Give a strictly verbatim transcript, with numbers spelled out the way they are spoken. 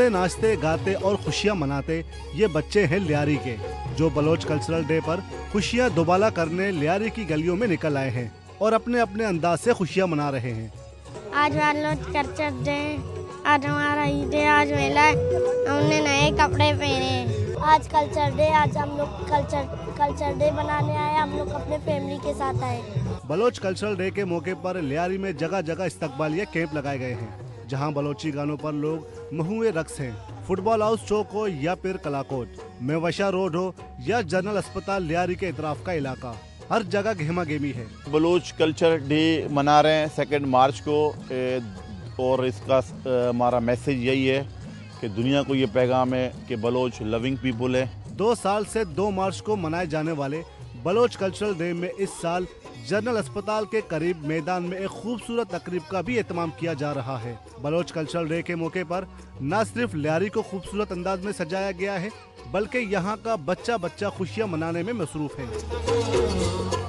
हंसते नाचते गाते और खुशियां मनाते ये बच्चे हैं लियारी के, जो बलोच कल्चरल डे पर खुशियां दोबाला करने लियारी की गलियों में निकल आए हैं और अपने अपने अंदाज से खुशियां मना रहे हैं। आज बलोच कल्चरल डे, आज हमारा ईद है, आज मेला है, हमने नए कपड़े पहने। आज कल्चर डे, आज हम लोग कल्चर कल्चर डे बनाने आए, हम लोग अपने फैमिली के साथ आए। बलोच कल्चरल डे के मौके पर लियारी में जगह जगह इस्तकबालिया कैंप लगाए गए हैं, जहां बलोची गानों पर लोग महुए रक्स हैं। फुटबॉल हाउस चौक हो या फिर कलाकोट, मेवशा रोड हो या जनरल अस्पताल, लियारी के इतराफ का इलाका, हर जगह गहमा गेमी है। बलोच कल्चर डे मना रहे हैं सेकेंड मार्च को, और इसका हमारा मैसेज यही है कि दुनिया को ये पैगाम है कि बलोच लविंग पीपल है। दो साल से दो मार्च को मनाए जाने वाले बलोच कल्चरल डे में इस साल जनरल अस्पताल के करीब मैदान में एक खूबसूरत तकरीब का भी एहतमाम किया जा रहा है। बलोच कल्चरल डे के मौके पर न सिर्फ लियारी को खूबसूरत अंदाज में सजाया गया है, बल्कि यहाँ का बच्चा बच्चा खुशियाँ मनाने में मसरूफ है।